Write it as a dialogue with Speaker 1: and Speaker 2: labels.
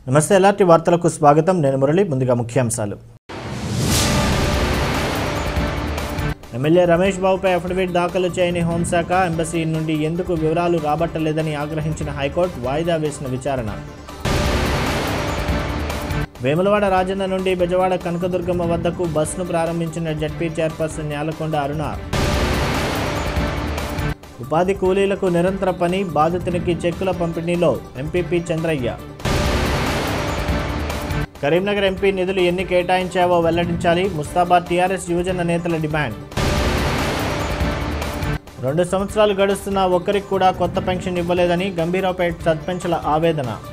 Speaker 1: నమస్తే ఎల్ఆర్టీ వార్తలకు స్వాగతం. నేను మురళి. ముందుగా ముఖ్యాంశాలు. ఎమ్మెల్యే రమేష్ బాబుపై అఫిడవిట్ దాఖలు చేయని హోంశాఖ, ఎంబసీ నుండి ఎందుకు వివరాలు రాబట్టలేదని ఆగ్రహించిన హైకోర్టు వాయిదా వేసిన విచారణ. వేములవాడ రాజన్న నుండి బెజవాడ కనకదుర్గమ్మ వద్దకు బస్సును ప్రారంభించిన జడ్పీ చైర్పర్సన్ న్యాలకొండ అరుణ. ఉపాధి కూలీలకు నిరంతర పని, బాధితునికి చెక్కుల పంపిణీలో ఎంపీపీ చంద్రయ్య. కరీంనగర్ ఎంపీ నిధులు ఎన్ని కేటాయించావో వెల్లడించాలి, ముస్తాబాద్ టీఆర్ఎస్ యువజన నేతల డిమాండ్. 2 సంవత్సరాలు గడుస్తున్నా ఒక్కరికి కూడా కొత్త పెన్షన్ ఇవ్వలేదని గంభీరావుపేట సర్పంచ్ల ఆవేదన.